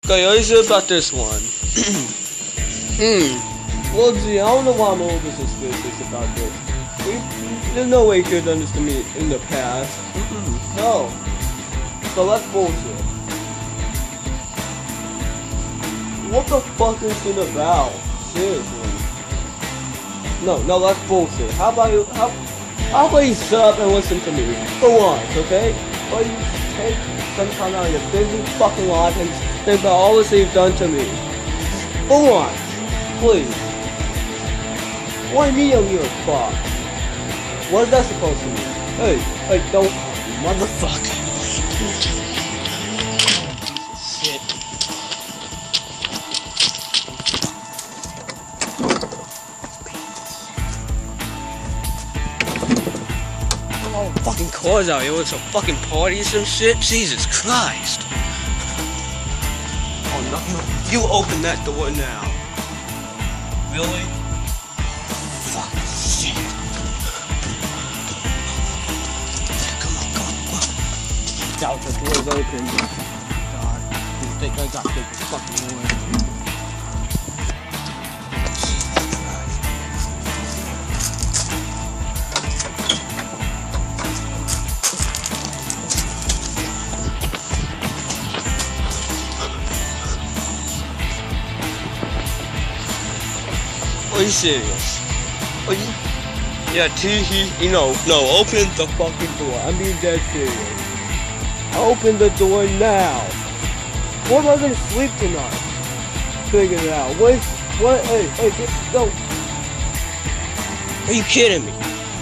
Okay, what is it about this one? Well, gee, I don't know why I'm a little bit suspicious about this. There's no way you could understand me in the past. No. So that's bullshit. What the fuck is it about? Seriously. No, that's bullshit. How about you shut up and listen to me? For once, okay? Or you take some time out of your busy fucking life and think about all this you've done to me. For once, please. Why me on your spot? What is that supposed to mean? Hey, don't, motherfucker. Shit. Oh, fucking cars out here. It's a fucking party or some shit. Jesus Christ. Oh no, you open that door now. Really? Fuck shit. Come on. Doubt the door's open. God, you think I got this fucking door? Are you serious? Are you? Yeah, no, open the fucking door. I'm being dead serious. Open the door now. What am I gonna sleep tonight? Figure it out. What? Hey, go. Are you kidding me?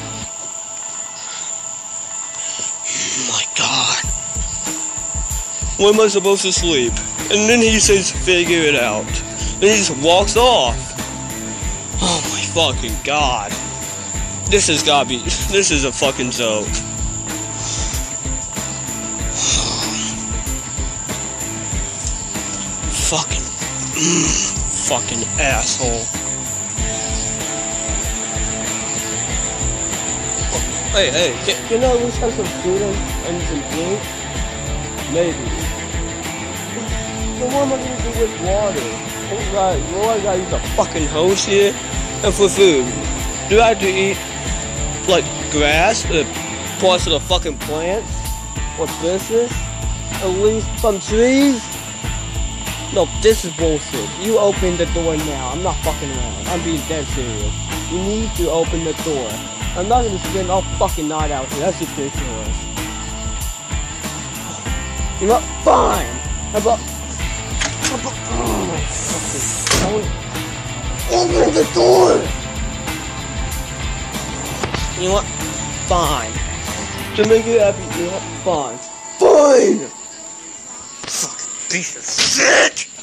My God. Where am I supposed to sleep? And then he says, figure it out. Then he just walks off. Oh my fucking God. This is a fucking joke. Fucking asshole. Hey, can I at least have some food and some drink? Maybe. So what am I gonna do with water? I gotta use a fucking hose here. And for food, do I have to eat like grass, parts of the fucking plants, or fishes? At least some trees? No, this is bullshit. You open the door now. I'm not fucking around. I'm being dead serious. You need to open the door. I'm not gonna spend all fucking night out here. That's ridiculous. You know what? Fine. How about oh my fucking open the door! You know what? Fine. To make you happy, you know what? Fine. Fine! Fucking piece of shit!